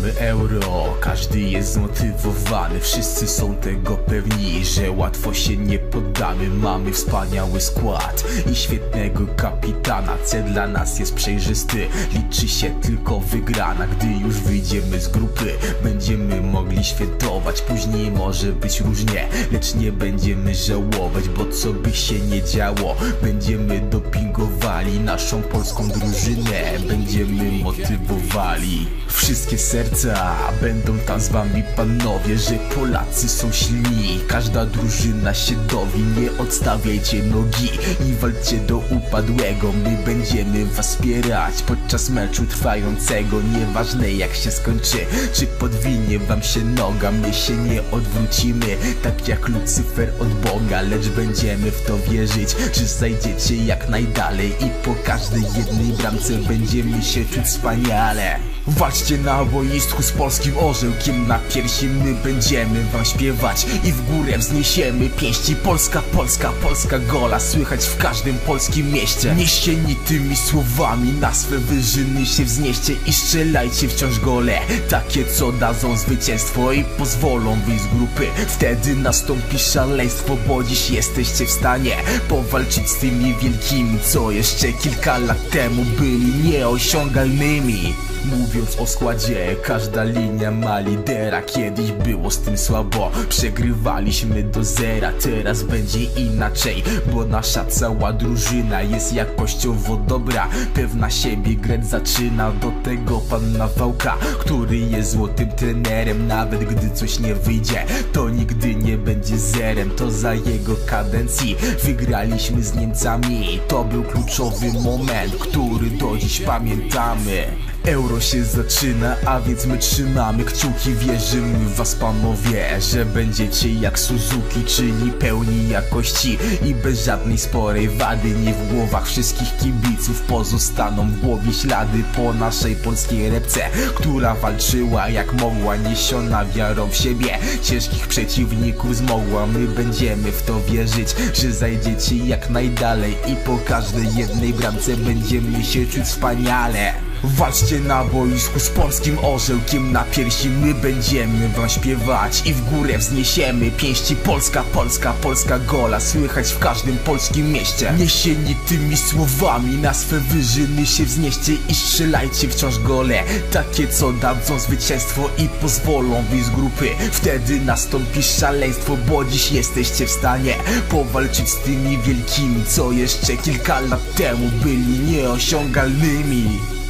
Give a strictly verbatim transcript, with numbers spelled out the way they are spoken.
Mamy euro, każdy jest zmotywowany, wszyscy są tego pewni, że łatwo się nie poddamy. Mamy wspaniały skład i świetnego kapitana. Cel dla nas jest przejrzysty, liczy się tylko wygrana. Gdy już wyjdziemy z grupy, będziemy mogli świętować. Później może być różnie, lecz nie będziemy żałować, bo co by się nie działo, będziemy dopingowali naszą polską drużynę, będziemy motywowali. Wszystkie serca będą tam z wami, panowie, że Polacy są silni. Każda drużyna się dowi, nie odstawiajcie nogi i walczcie do upadłego. My będziemy was wspierać podczas meczu trwającego. Nieważne jak się skończy, czy podwinie wam się noga, my się nie odwrócimy, tak jak Lucyfer od Boga. Lecz będziemy w to wierzyć, że zajdziecie jak najdalej i po każdej jednej bramce będziemy się czuć wspaniale. Walczcie na boisku z polskim orzełkiem na piersi, my będziemy wam śpiewać i w górę wzniesiemy pięści. Polska, Polska, Polska gola słychać w każdym polskim mieście. Niesieni tymi słowami na swe wyżyny się wznieście i strzelajcie wciąż gole, takie co dadzą zwycięstwo i pozwolą wyjść z grupy. Wtedy nastąpi szaleństwo, bo dziś jesteście w stanie powalczyć z tymi wielkimi, co jeszcze kilka lat temu byli nieosiągalnymi. Mówiąc o składzie, każda linia ma lidera. Kiedyś było z tym słabo, przegrywaliśmy do zera. Teraz będzie inaczej, bo nasza cała drużyna jest jakościowo dobra, pewna siebie grać zaczyna. Do tego pan Nawałka, który jest złotym trenerem. Nawet gdy coś nie wyjdzie, to nigdy nie będzie zerem. To za jego kadencji wygraliśmy z Niemcami. To był kluczowy moment, który do dziś pamiętamy. Euro się zaczyna, a więc my trzymamy kciuki. Wierzymy w was, panowie, że będziecie jak Suzuki, czyli pełni jakości i bez żadnej sporej wady. Nie w głowach wszystkich kibiców pozostaną w głowie ślady po naszej polskiej repce, która walczyła jak mogła, niesiona wiarą w siebie, ciężkich przeciwników zmogła. My będziemy w to wierzyć, że zajdziecie jak najdalej i po każdej jednej bramce będziemy się czuć wspaniale. Walczcie na boisku z polskim orzełkiem na piersi, my będziemy wam śpiewać i w górę wzniesiemy pięści. Polska, Polska, Polska gola słychać w każdym polskim mieście. Niesieni tymi słowami na swe wyżyny się wznieście i strzelajcie wciąż gole, takie co dadzą zwycięstwo i pozwolą wyjść z grupy. Wtedy nastąpi szaleństwo, bo dziś jesteście w stanie powalczyć z tymi wielkimi, co jeszcze kilka lat temu byli nieosiągalnymi.